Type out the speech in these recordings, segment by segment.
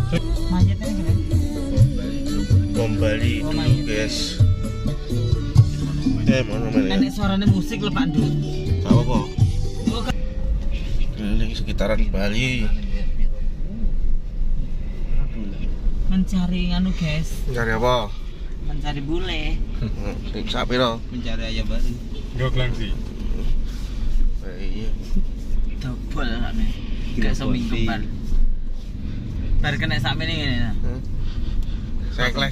Mayatnya gimana? Bom Bali dulu guys. Mana Enek suaranya musik lho Pak Dut. Gak apa-apa. Keliling sekitaran Bali. Mencari anu guys. Mencari apa? Mencari bule. Sapi lo. Mencari ayam baru. Enggak kelangsi. Iya. Dobol ane. Gak iso mingkem. Bar kena sakmene ngene. Sengklek.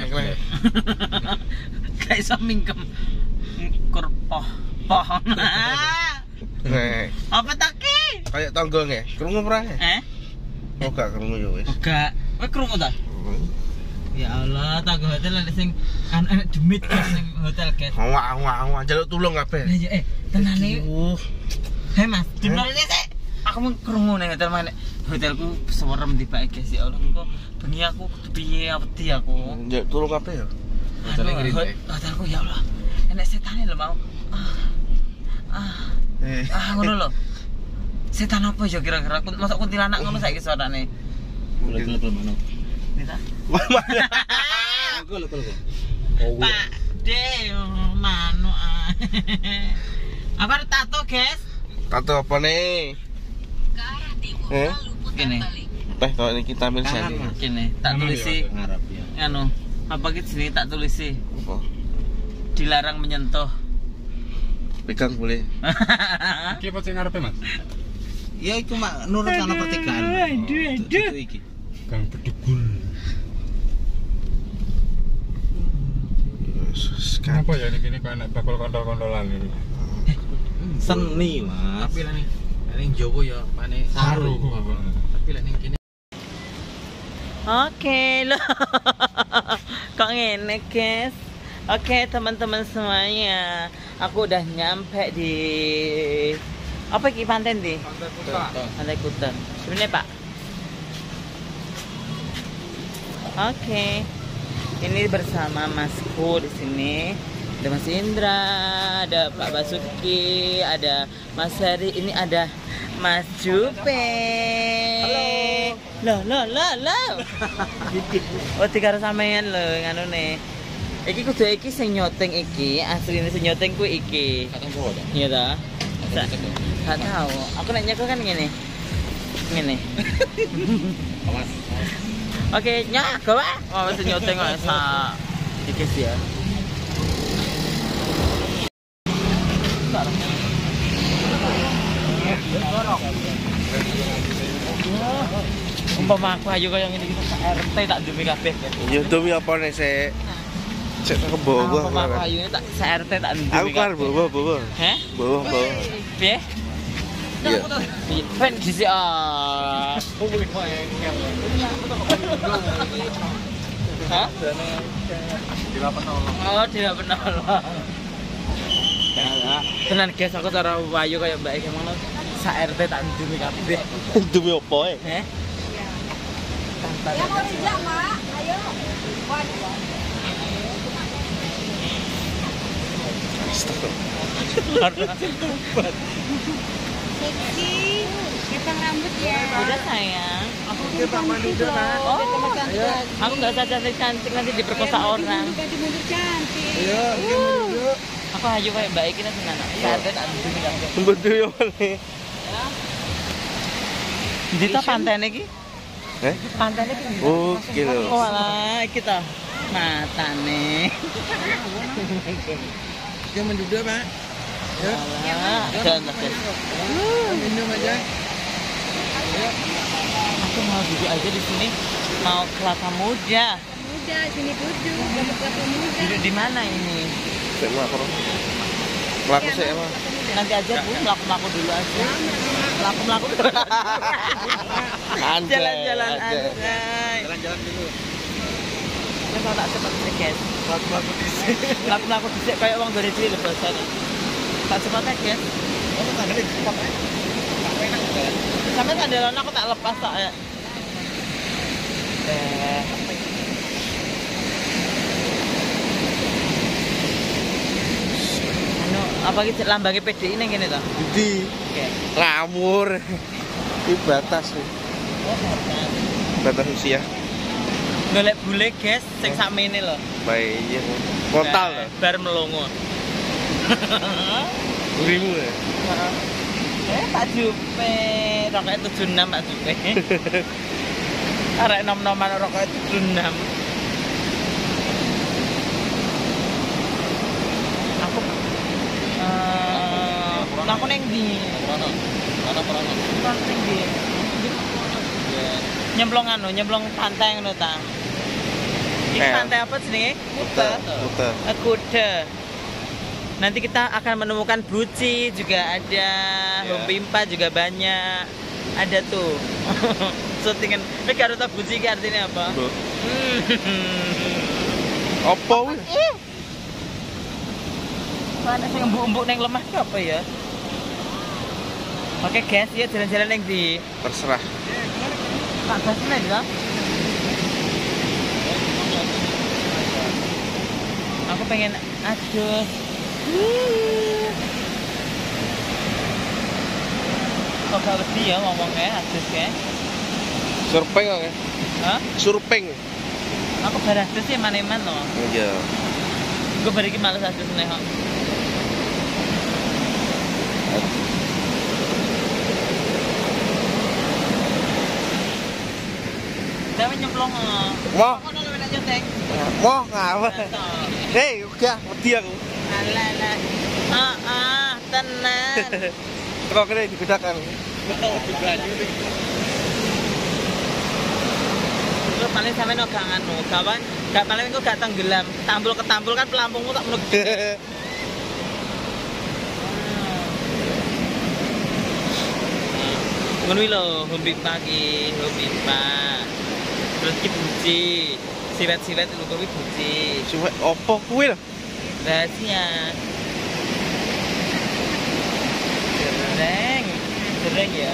Gak iso mingkem. Ngukur pohon. Apa tak ki? Kayak tangga nge. Krungu ora? Oh gak krungu ya wis. Gak. Kowe krungu ta? Ya Allah, tangga hotel ada sing anak demit guys ning hotel guys. Wah, jaluk tulung kabeh. Lah ya tenane. Hei Mas, dimana sih? Aku mau krungu ning hotel mana? Hotelku sewerem tiba guys ya Allah. Engko bengi aku kudu piye wedi aku. Jaluk tulung kabeh ya. Hotelku ya Allah. Enek setane lho mau. Ngono lho. Setan apa ya kira-kira? Mosok kuntilanak ngono saiki suarane. Boleh mana? Nita. Aku lho. Pak De, manu. Apa tato, guys? Tato apa nih? Kene. Teh kalau ini kita ambil sini. Kene, tak tulisi. Ngarap ya. Anu, apa ki jenenge tak tulisi? Apa? Dilarang menyentuh. Pegang boleh. Iki apa sing ngarepe, Mas? Ya itu mak nurut ana pertigaan. Aduh. Iki. Gang Bedugul. Kenapa ya ini kok enak bakul kondol-kondolan ini? Seni, Mas. Tapi lah ning Jawa ya mane saru. Tapi lah ning kene Oke loh. Kok ngene, guys? Oke, teman-teman semuanya. Aku udah nyampe di apa ki pantai di? Pantai Kuta. Sebenarnya, Pak. Oke. Ini bersama Masku di sini. Ada Mas Indra, ada Pak Basuki, ada Mas Heri, ini ada Mas Jupe. Halo. Loh. Oh, tiga sampean lho nganune. Iki kudu iki sing nyoteng iki, asline sing nyoteng ku iki. katang bawa ta. Iya ta? Gak tahu. Aku nek nyekel kan ngene. Ngene. Awas. Oke, nyak gawa. Oh, sing nyoteng kok sa dikis ya. Umpama aku ayo kaya ngene iki RT tak demi kabeh. Ya demi apa nih sik? Cek ke bawah. Umpama aku ayo tak RT tak demi. Aku kan bawa. Heh? Bawa. Piye? Iya. Pen disi ah. Hah? Oh, tidak penolong. Tenan guys, aku cara wayu kaya Mbak iki ngono. Sak RT tak demi kabeh. Demi apa ya? Heh? Yang mau dijak, Mak. Ayo. Seksi. Kita rambut ya. Udah sayang. Aku kita mandi dulu. Oh, aku nggak usah cantik nanti diperkosa orang. Ganti mundur cantik. Iya, yuk. Aku ayo kayak Mbak Iki nanti nana. Sak RT tak demi kabeh. Betul ya nih. Dita pantene iki? Pantene iki. Oh, gitu. Oh, alah kita matane. Dia menduda, Pak. Alah, jangan guys. Minum aja. Aku mau duduk aja di sini. Mau kelapa muda. Muda, sini duduk. Dapat kelapa muda. Duduk di mana ini? Saya mau apa? Melaku saya mah. Nanti aja Bu, melaku dulu aja. Melaku dulu. Jalan-jalan aja. Jalan-jalan dulu. Kita tak cepat sih guys. Melaku di sini. Melaku disik kayak uang dari diri lebasan. Tak cepat aja guys. Kamu tak ada cepat ya? Tak enak kan? Sampai sandalan aku tak lepas tak ya. Anu, apa gitu lambangnya PDI ning kene to? Di Oke. ngawur. Di batas nih. Oh, batas usia. Golek bule guys, sing sakmene lho. Baik, iya. Kontal lho. Bar melongo. Urimu ya. Pak Jupe, rokoknya 76 Pak Jupe. Arek nom-noman rokoknya 76. Aku neng di. Mana perono? Neng di. Nyemplong pantai ngono ta. Ini pantai apa jenenge? Kuta. Nanti kita akan menemukan buci juga ada, Humpimpa juga banyak. Ada tuh. Syutingan. Tapi karo ta buci ki artinya apa? Apa wis? Mana sing embuk-embuk neng lemah ki apa ya? Oke guys, ya jalan-jalan neng di. Terserah. Pak Basna ya. Aku pengen aduh. Kok gak wedi ya ngomongnya aduh ya. Surpeng kok ya? Hah? Surpeng. Aku beratus sih mana-mana loh. Iya. Gue beri males aduh nih kok. Dapat nyemplong. Mau? Kok nolong aja nyontek. Mau ngapa? Hei, udah wedi aku. Alah. Tenang. Kok kene dibedakan. Terus paling sampe no gak anu, kawan, gak paling engko gak tenggelam. Ketampul kan pelampungmu tak menuk. Ngono lho, Humpimpa ki, Humpimpa. Terus ki buci. Siwet-siwet lho kuwi buci. Siwet opo kuwi lho? Rahasia. Dereng ya.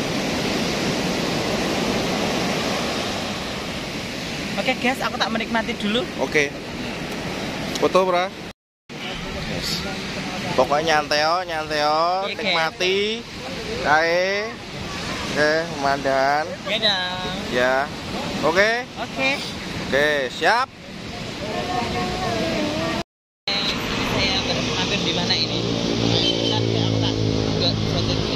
Oke guys, aku tak menikmati dulu. Oke. Foto, Bro. Yes. Pokoknya nyanteo, Oke. nikmati. Kae. Oke, pemandangan. Ya dong. Ya. Oke. Oke. Oke, siap. Saya mampir di mana ini? Nanti aku tak enggak foto dulu.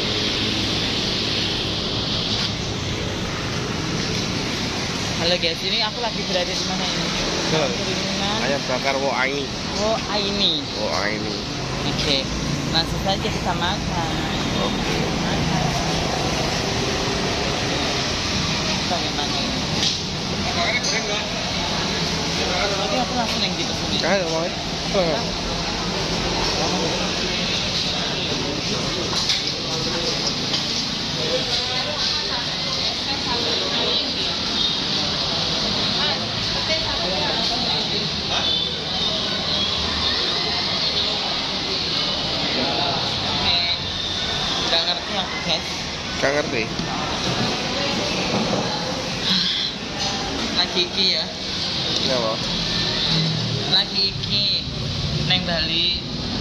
Halo guys, ini aku lagi berada di mana ini? Ayam bakar wo aini. Oh, ini. Wo aini. Oke. Langsung saja kita makan. Oke. Makan. Bagaimana ini? Oke, aku langsung yang gitu sini. Kae mau. Nggak ngerti aku guys. Gak ngerti. Lagi iki ya. Kenapa? Lagi iki neng Bali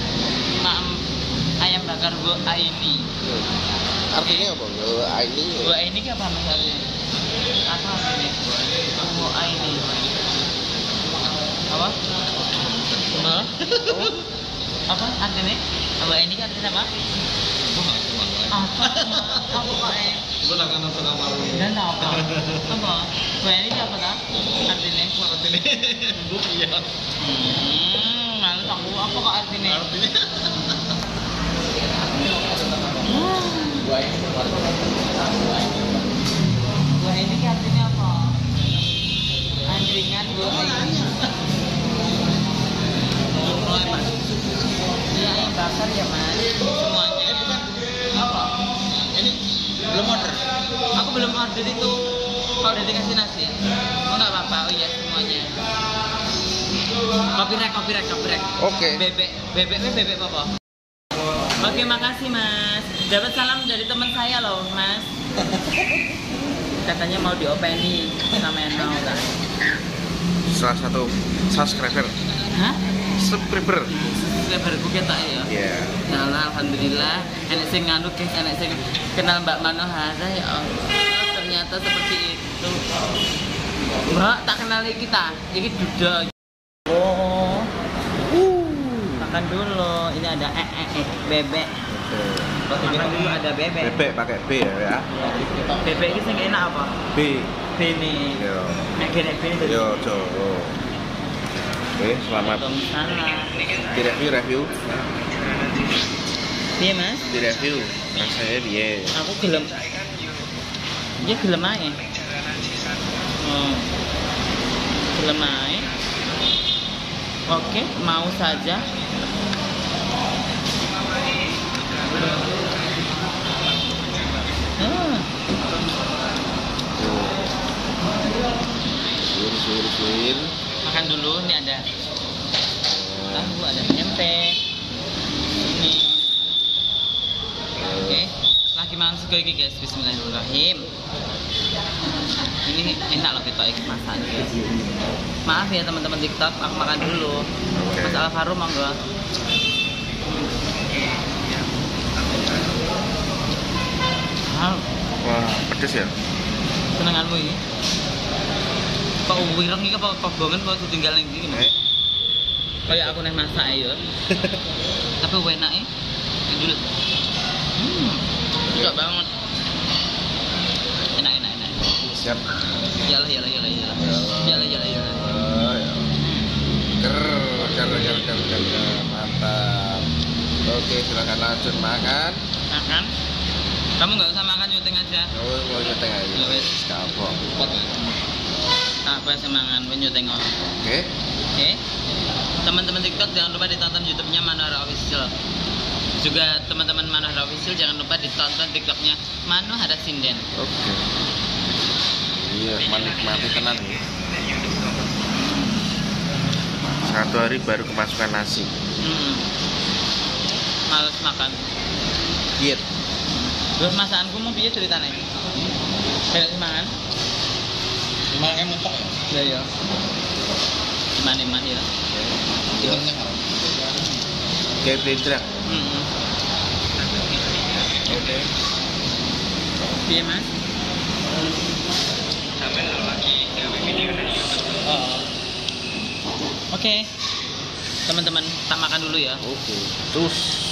ayam bakar Bu Aini. Artinya apa? Wo aini. Bu Aini ki apa masalahnya? Apa ini? Bu Aini. Apa? Apa artinya? Bu Aini kan artinya apa? Apa? Apa Pak? Gue nak nonton kamar ini. Dan apa? Apa? Bu Aini ki apa tak? Artinya? Artinya, bu iya. Males aku apa kok artinya? Artinya. Bu Aini ki artinya apa? Angkringan Bu Aini. Iya, ayam bakar ya Mas. Semuanya. Bukan. Apa? Ini belum order. Aku belum order itu. Kalau udah dikasih nasi. Oh nggak apa-apa. Oh iya semuanya. Copyright. Oke. Bebek apa? Oke, makasih Mas. Dapat salam dari teman saya loh, Mas. Katanya mau diopeni sama yang mau kan? Salah satu subscriber. Hah? Subscriber. Subscriberku ketok ya. Iya. Nah, alhamdulillah. Enek sing nganu guys, enek sing kenal Mbak Manohara ya Allah. ternyata seperti itu. Mbak, tak kenali kita. Ini duda. Oh. Makan dulu. Ini ada bebek. Makan dulu ada bebek. Bebek pakai B ya. Bebek ini sing enak apa? B. B nih. Yo. Nek gene B ini. Yo, coba. Oke, selamat. Di review. Iya mas? Di review. Rasanya dia. Aku gelem. Dia gelem aja. Gelem aja. Oke, mau saja. Suir. Makan dulu, ini ada tahu, ada tempe. Ini. Oke, lagi makan sego iki guys. Bismillahirrahmanirrahim. Ini enak loh kita masak guys. Maaf ya teman-teman TikTok, aku makan dulu. Mas Alvaro monggo. Wah, pedes ya? Senenganmu ini. Kok wireng iki apa kogongan kok ditinggal ning iki. Kayak aku neh masak ya. Tapi enak ya. Dulu. Enak banget. Enak. Siap. Yalah. Ker. Mantap. Oke, silakan lanjut makan. Makan. Kamu nggak usah makan, nyuting aja. Oh, mau nyeteng aja. Ya wes. Kapok. Apa semangan nyuting orang. Oke. Teman-teman TikTok jangan lupa ditonton YouTube-nya Manohara Official. Juga teman-teman Manohara Official jangan lupa ditonton TikTok-nya Manohara Sinden. Oke. Iya, menikmati tenan ya. Satu hari baru kemasukan nasi. Males makan. Diet. Terus masakanku mau piye ceritane? Kayak semangan. Semangatnya mentok ya? Iya. Iman ya. Kayak bledrak. Oke. Piye mas? Oke. Teman-teman, tak makan dulu ya. Oke. Terus